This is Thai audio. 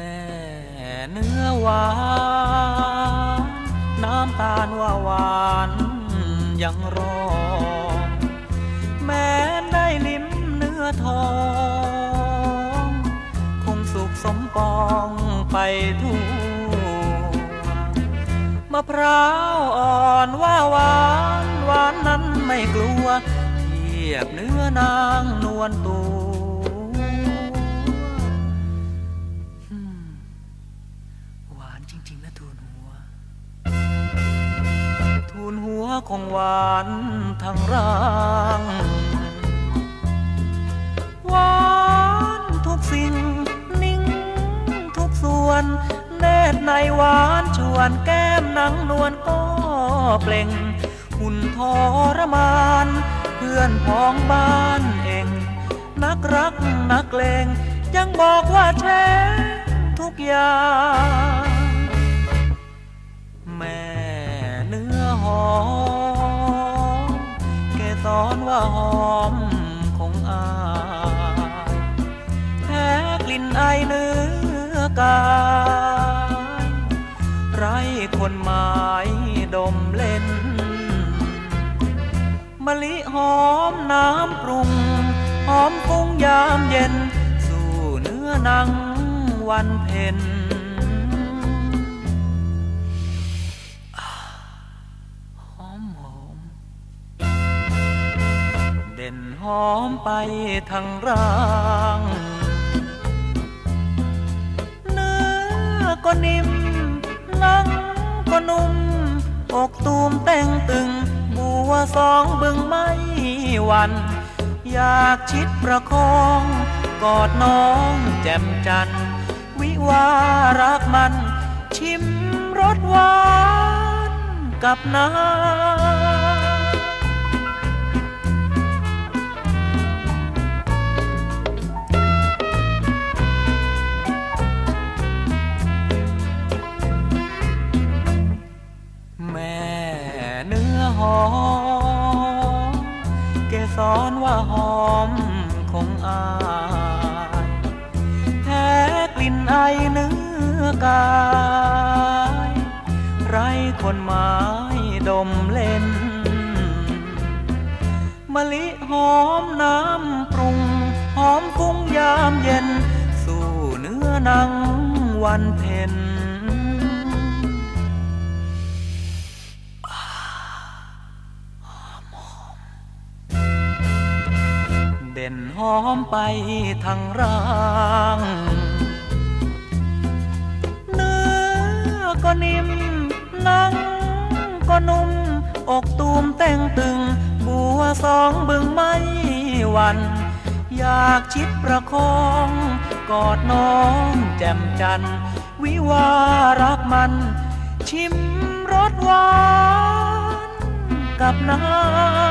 ม่เนื้อหวานน้ำตาลว่าหวานยังรอแม้ได้ลิ้มเนื้อทองคงสุขสมปองไปทั่วมะพร้าวอ่อนว่าหวานหวานนั้นไม่กลัวเทียบเนื้อนางนวลตัวหวานจริงๆนะทูลหัวทูลหัวคงหวานทั้งร่างหวานทุกสิ่งนิ่งทุกส่วนเนตรในหวานชวนแก้มนางนวลก็เปล่งหุ่นทรมานเพื่อนพ้องบ้านเองนักรักนักเลงยังบอกว่าแท้ทุกอย่างแม่เนื้อหอมเกสรว่าหอมคงอายแพ้กลิ่นไอเนื้อกายไรคนหมายดมเล่นมะลิหอมน้ำปรุงหอมฟุ้งยามเย็นสู่เนื้อหนังวันเพ็ญหอมหอมเด่นหอมไปทั้งร่างเนื้อก็นิ่มหนังก็นุ่มอกตูมเต่งตึงบัวสองบึงไม่หวันอยากชิดประคองกอดน้องแจ่มจันทร์วิวารักมันชิมรสหวานกับน้ำแม่เนื้อหอมเกสรว่าหอมคงอายแพ้กลิ่นไอเนื้อกายไรคนหมายดมเล่นมะลิหอมน้ำปรุงหอมฟุ้งยามเย็นสู่เนื้อหนังวันเพ็ญเด่นหอมไปทั้งร่างเนื้อก็นิ่มหนังก็นุ่มอกตูมเต่งตึงบัวสองบึงไม่หวันอยากชิดประคองกอดน้องแจ่มจันทร์วิวารักมันชิมรสหวานกับน้ำ